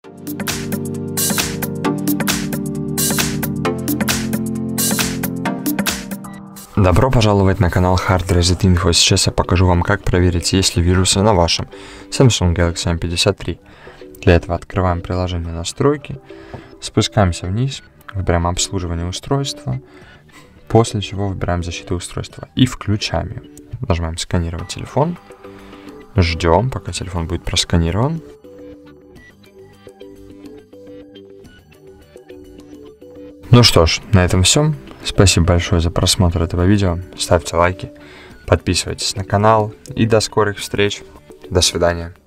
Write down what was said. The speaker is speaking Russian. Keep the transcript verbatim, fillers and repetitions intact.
Добро пожаловать на канал Hard Reset Info. Сейчас я покажу вам, как проверить, есть ли вирусы на вашем Samsung Galaxy эм пятьдесят три. Для этого открываем приложение настройки, спускаемся вниз, выбираем обслуживание устройства, после чего выбираем защиту устройства и включаем ее. Нажимаем сканировать телефон, ждем, пока телефон будет просканирован. Ну что ж, на этом все. Спасибо большое за просмотр этого видео. Ставьте лайки, подписывайтесь на канал и до скорых встреч. До свидания.